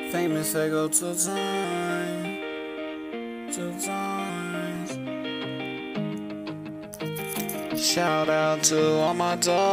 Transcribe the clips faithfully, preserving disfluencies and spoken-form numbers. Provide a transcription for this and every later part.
Famous, I go two times, two times. Shout out to all my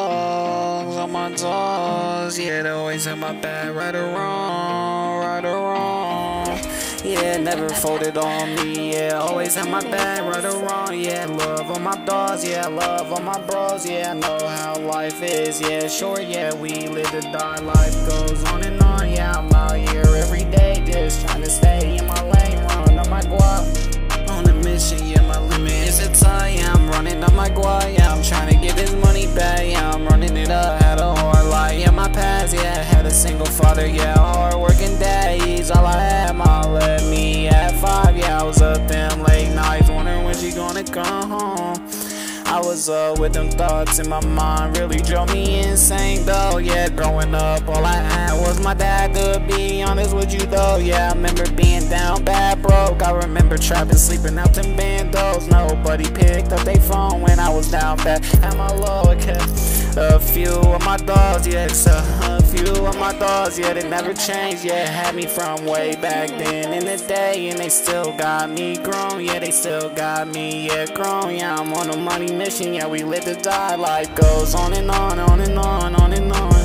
dogs, all my dogs. Yeah, they always have my back, right or wrong, right or wrong. Yeah, never folded on me, yeah, always have my back, right or wrong. Yeah, love on my dogs, yeah, love on my bros. Yeah, I know how life is, yeah, sure, yeah, we live to die, life goes on and on. Yeah, I'm out here every day, just trying to stay in my lane, run on my guap. On a mission, yeah, my limit is a tie, yeah, I'm running on my guap. Yeah, I'm trying to get this money back, yeah, I'm running it up. Had a hard life, yeah, my past, yeah, had a single father, yeah, hard working days, all I had, my let me at five. Yeah, I was up them late nights, wondering when she gonna come home. I was up with them thoughts in my mind, really drove me insane though. Yeah, growing up, all I had was my dad, to be honest with you though. Yeah, I remember being down bad broke. I remember trapping, sleeping out them bandos. Nobody picked up their phone when I was down bad. At my low, I kept a few of my dogs, yeah, except a few of my dogs, yeah, they never changed. Yeah, had me from way back then in the day, and they still got me grown. Yeah, they still got me, yeah, grown. Yeah, I'm on a money mission, yeah, we live to die. Life goes on and on, on and on, on and on.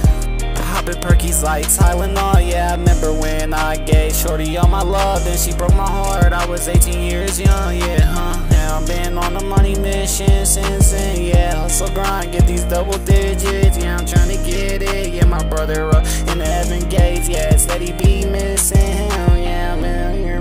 Poppin' perkies like Tylenol. Yeah, I remember when I gave shorty all my love, then she broke my heart. I was eighteen years young, yeah, huh. Yeah, I've been on a money mission since then. Yeah, hustle grind, get these double digits. Yeah, I'm trying to get it. Yeah, my brother up in the heaven gates. Yeah, steady be missing him. Yeah, I'm out here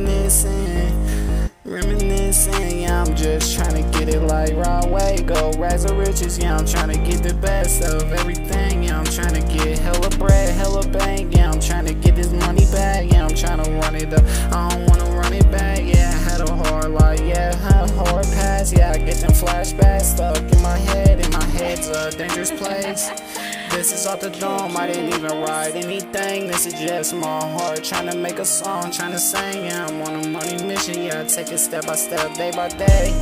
reminiscing, reminiscing. Yeah, I'm just trying to get it like right way. Go rise of riches. Yeah, I'm trying to get the best of everything. Yeah, I'm trying to get hella bread, hella bank. Yeah, I'm trying to get this money back. Yeah, I'm trying to run it up, I don't wanna run it back. Yeah, I had a hard life, yeah, had a hard past. Yeah, I get them flashbacks stuck in my head, and my head's a dangerous place. This is off the dome, I didn't even write anything. This is just my heart trying to make a song, trying to sing. Yeah, I'm on a money mission, yeah, I take it step by step, day by day.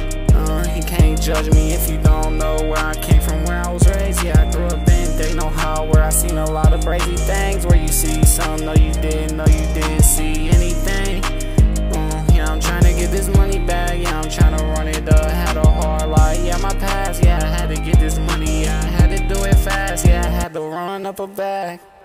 Uh, you can't judge me if you don't know where I came from, where I was raised. Yeah, I grew up in they know how, where I seen a lot of crazy things. Where you see some, no you didn't, no you didn't see anything. Uh, yeah, I'm trying to get this money back. Yeah, I'm trying to run it up. Had a hard life, yeah, my past. Yeah, I had to get this money. Yeah, I had to do it fast. Yeah, I had to run up a bag.